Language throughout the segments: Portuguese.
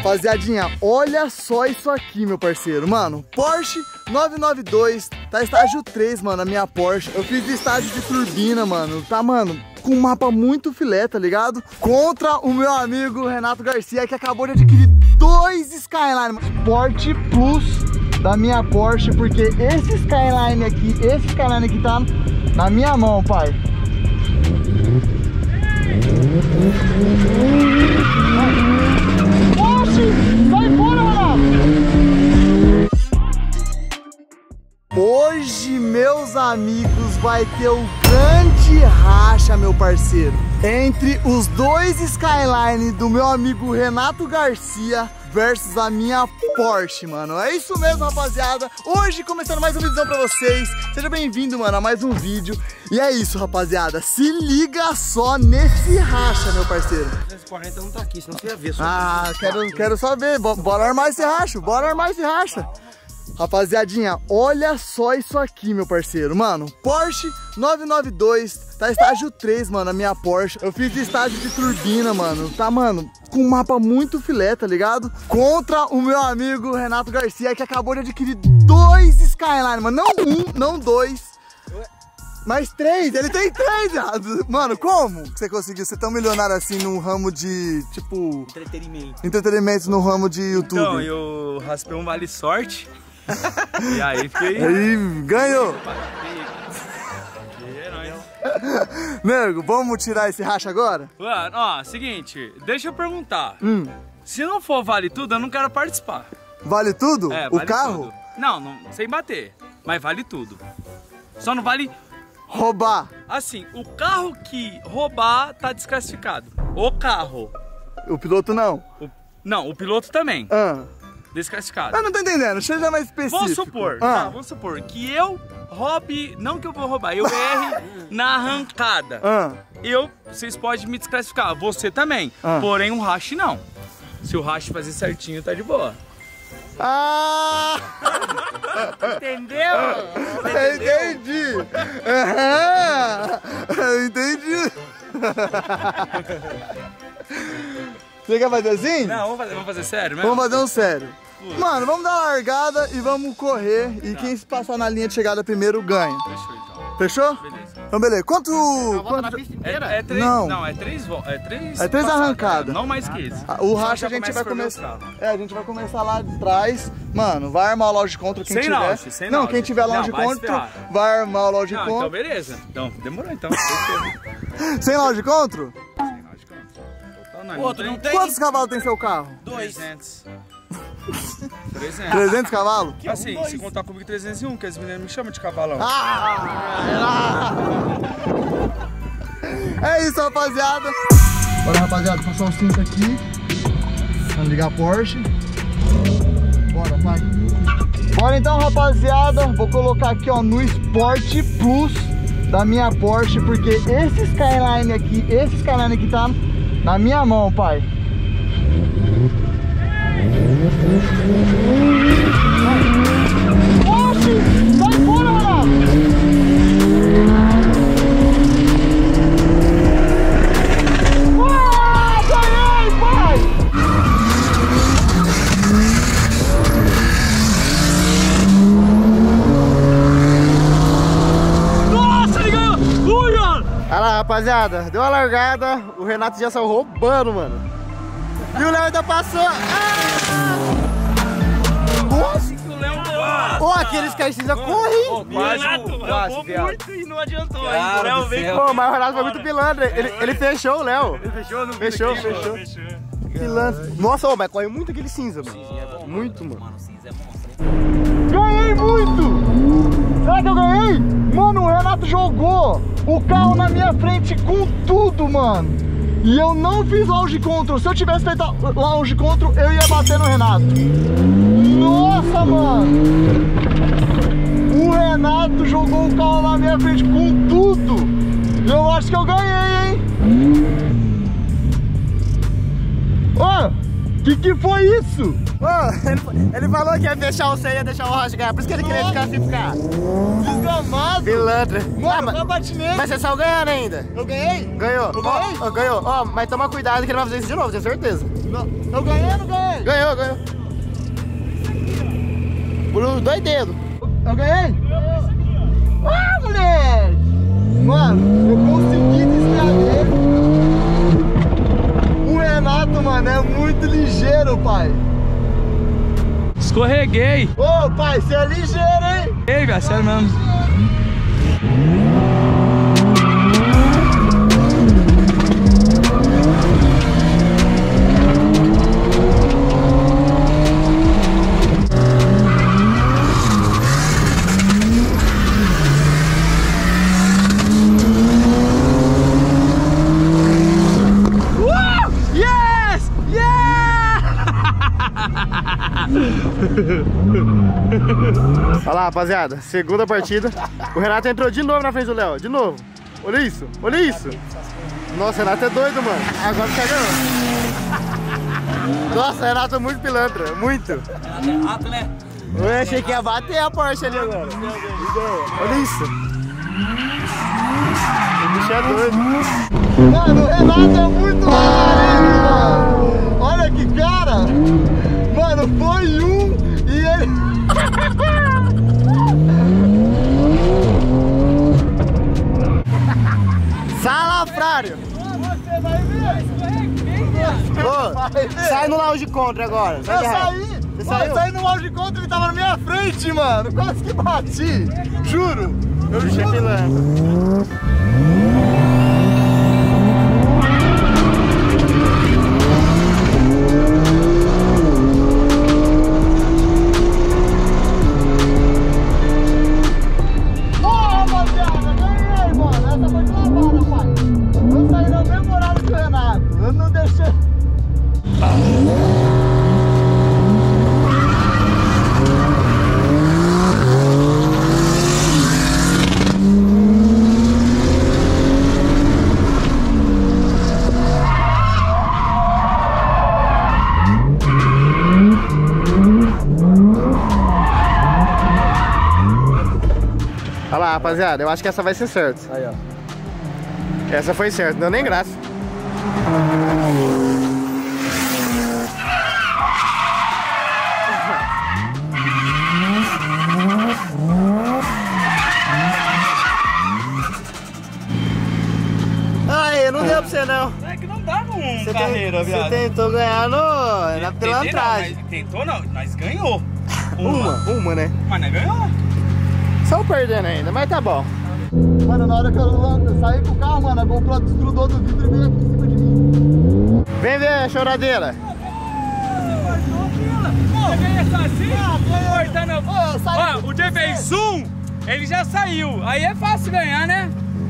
Rapaziadinha, olha só isso aqui, meu parceiro. Mano, Porsche 992, tá estágio 3, mano, a minha Porsche. Eu fiz estágio de turbina, mano. Tá, mano, com um mapa muito filé, tá ligado? Contra o meu amigo Renato Garcia, que acabou de adquirir 2 Skyline Sport Plus da minha Porsche, porque esse Skyline aqui tá na minha mão, pai. Sai fora, mano! Hoje, meus amigos, vai ter o grande racha, meu parceiro, entre os 2 Skyline do meu amigo Renato Garcia versus a minha Porsche, mano. É isso mesmo, rapaziada. Hoje começando mais um vídeo pra vocês. Seja bem-vindo, mano, a mais um vídeo. E é isso, rapaziada. Se liga só nesse racha, meu parceiro. 340 não tá aqui, senão você ia ver. Quero só ver. Bora armar esse racha. Bora armar esse racha. Rapaziadinha, olha só isso aqui, meu parceiro. Mano, Porsche 992, tá estágio 3, mano, a minha Porsche. Eu fiz estágio de turbina, mano. Tá, mano, com um mapa muito filé, tá ligado? Contra o meu amigo Renato Garcia, que acabou de adquirir 2 Skyline, mano. Não 1, não 2, mas 3. Ele tem 3, mano. Como você conseguiu ser tão milionário assim no ramo de, tipo... Entretenimento no ramo de YouTube? Então, eu raspei um vale sorte. E aí fiquei... Aí, ganhou! Nego, vamos tirar esse racha agora? Mano, ó, seguinte, deixa eu perguntar. Se não for vale tudo, eu não quero participar. Vale tudo? É, o vale carro? Tudo. Não, sem bater. Mas vale tudo. Só não vale... roubar. Assim, o carro que roubar tá desclassificado. O carro. O piloto não? Não, o piloto também. Desclassificado. Eu não tô entendendo, seja mais específico. Vamos supor que eu roube, não que eu vou roubar, eu erre na arrancada. Vocês podem me desclassificar, você também. Porém, um racha não. Se o racha fazer certinho, tá de boa. Entendeu? Eu entendi. Eu entendi. Você quer fazer assim? Não, vamos fazer sério mesmo? Vamos fazer um sério. Mano, vamos dar uma largada e vamos correr. E quem se passar na linha de chegada primeiro ganha. Fechou então. Fechou? Beleza. Então beleza. Quanto na pista inteira? É 3. Não, é 3 arrancadas. Não mais que isso. O racha a gente vai começar. A gente vai começar lá de trás. Mano, vai armar o lounge contra quem tiver. Não, quem tiver lounge contra, vai armar o lounge contra. Então beleza. Então, demorou então. Sem lounge contra? Outro não tem. Quantos cavalos tem seu carro? 300. 300 cavalos? Assim, se contar comigo 301, que as meninas me chamam de cavalão. É isso, rapaziada. Bora, rapaziada, passar o cinto aqui. Vamos ligar a Porsche. Bora, pai. Bora então, rapaziada. Vou colocar aqui, ó, no Sport Plus da minha Porsche, porque esse Skyline aqui tá na minha mão, pai. Oxi! Sai fora, mano! Ganhei, pai! Nossa, ele ganhou! Olha lá, rapaziada, deu uma largada, o Renato já saiu roubando, mano. E o Léo ainda passou. Nossa, que o Léo ganhou! Ô, aqueles que a cinza correm! Quase, muito e não adiantou ainda. O Léo veio. Pô, mas o Renato foi muito pilantra. Ele fechou o Léo. Ele fechou? Não fechou. Pilantra. Nossa, ô, mas corre muito aquele cinza, mano. Cinza é bom, muito, mano. Cinza é monstro. Ganhei muito! Será que eu ganhei? Mano, o Renato jogou o carro na minha frente com tudo, mano. E eu não fiz lounge control. Se eu tivesse feito lounge control, eu ia bater no Renato. Nossa, mano! O Renato jogou o carro na minha frente com tudo. Eu acho que eu ganhei, hein? Que foi isso? Ele falou que ia fechar o C e ia deixar o Rocha ganhar. Por isso que ele queria ficar assim, ficar. Desgramado. Pilantra. Mano, eu bati nele. Mas você saiu ganhando ainda. Eu ganhei? Ganhou. Eu ganhei? Ganhou. Ó, mas toma cuidado que ele vai fazer isso de novo, tenho certeza. Não. Eu ganhei ou não ganhei? Ganhou. Por uns 2 dedos. Eu ganhei? Ah, moleque! Mano, eu consegui desviar dele. O Renato, mano, é muito ligeiro, pai. Escorreguei. Ô, pai, você é ligeiro, hein? Ei, velho, sério mesmo. Olha lá, rapaziada, segunda partida. O Renato entrou de novo na frente do Léo, de novo. Olha isso. Nossa, o Renato é doido, mano. Agora você ganhou. Nossa, o Renato é muito pilantra, muito. Renato é rato, né? Eu achei que ia bater a Porsche ali agora. Olha isso. O bicho é doido. Mano, o Renato é muito maneiro, mano. Olha que cara. Mano, foi um e ele... Salafrário. Você vai ver. Sai no lounge contra agora. Sai. Eu saí no lounge contra, ele tava na minha frente, mano. Quase que bati. Juro. Eu bicho é pilantra. Olha lá, rapaziada, eu acho que essa vai ser certa. Aí, ó. Essa foi certa, não deu nem graça. Aí, não deu pra você não. É que não dava carreira, viado. Você tentou ganhar na pilantragem. Tentou não, mas ganhou. Uma, né? Mas não ganhou. Só perdendo ainda, mas tá bom. Mano, na hora que eu saí com o carro, mano, a GoPro desgrudou do vidro e veio aqui em cima de mim. Vem ver a choradeira. Você ganha só assim? Cortando. Ó, o dia fez zoom, ele já saiu. Aí é fácil ganhar, né?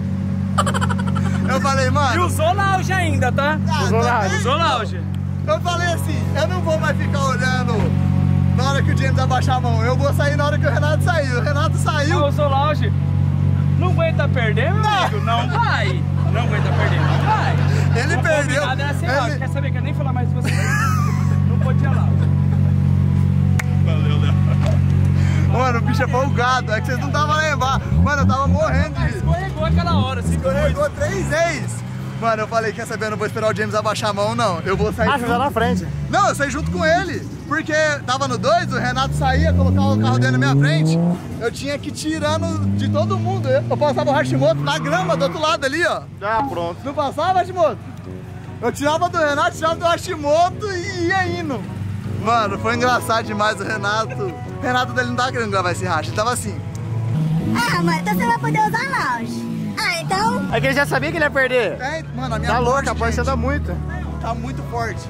Eu falei, mano... E usou lounge ainda, tá? Usou lounge. Eu falei assim, eu não vou mais ficar olhando na hora que o James abaixar a mão. Eu vou sair na hora que o Renato sair. O Renato saiu. Usou lounge. Não aguenta perder, meu amigo? Não vai. Não aguenta perder, não vai. Ele perdeu. Era sem lounge. Quer saber que eu nem falar mais de você? Não podia lounge. Valeu, Léo. Mano, o bicho é folgado. É que vocês não estavam lembrando. Mano, eu tava morrendo de... Escorregou aquela hora. Escorregou 3 vezes. Mano, eu falei, quer saber, eu não vou esperar o James abaixar a mão, não. Eu vou sair... Ah, você tá na frente. Não, eu saí junto com ele. Porque tava no 2, o Renato saía, colocava o carro dele na minha frente. Eu tinha que ir tirando de todo mundo. Eu passava o Hashimoto na grama do outro lado ali, ó. Já, pronto. Não passava, Hashimoto? Eu tirava do Renato, tirava do Hashimoto e ia indo. Mano, foi engraçado demais o Renato. O Renato dele não tava querendo gravar esse racha, ele tava assim. Ah, mano, então você vai poder usar lounge. Ah, então... É que ele já sabia que ele ia perder. É, mano, a minha Tá Porsche, louco, a Porsche anda muito. tá muito forte.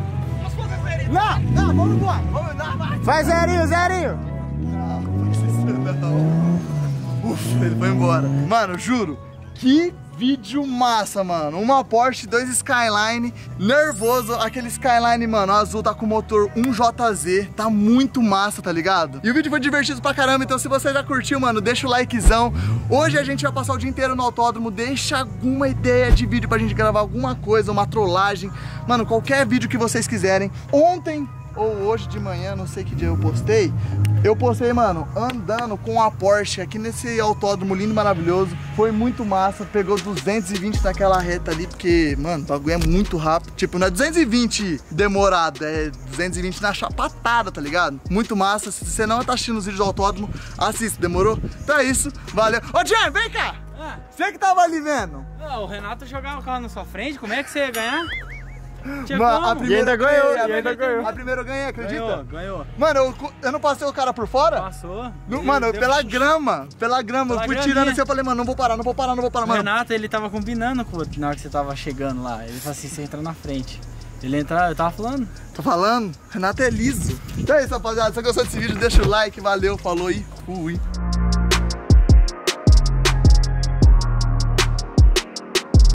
Não, vamos embora. Vai, zerinho. Não, ufa, ele foi embora. Mano, juro, que vídeo massa, mano. Uma Porsche 2 Skyline, nervoso. Aquele Skyline, mano, azul tá com motor 1JZ. Tá muito massa, tá ligado? E o vídeo foi divertido pra caramba, então se você já curtiu, mano, deixa o likezão. Hoje a gente vai passar o dia inteiro no autódromo. Deixa alguma ideia de vídeo pra gente gravar alguma coisa, uma trollagem. Mano, qualquer vídeo que vocês quiserem. Ontem ou hoje de manhã, não sei que dia eu postei. Eu postei, mano, andando com a Porsche aqui nesse autódromo lindo e maravilhoso. Foi muito massa, pegou 220 naquela reta ali, porque, mano, o bagulho é muito rápido. Tipo, não é 220 demorado, é 220 na chapatada, tá ligado? Muito massa. Se você não tá assistindo os vídeos do autódromo, assista, demorou? Então é isso, valeu. Ô, Jean, vem cá! Você que tava ali vendo? Não, o Renato jogava o carro na sua frente, como é que você ia ganhar? Mano, a primeira ainda ganhou, A primeira eu ganhei, acredita? Ganhou. Mano, eu não passei o cara por fora? Passou. Mano, pela grama, eu fui tirando assim, eu falei, mano, não vou parar, O mano. Renato, ele tava combinando com na hora que você tava chegando lá. Ele falou assim, você entra na frente. Ele entra, eu tava falando. Tô falando? Renato é liso. Então é isso, rapaziada. Se você gostou desse vídeo, deixa o like, valeu, falou e fui.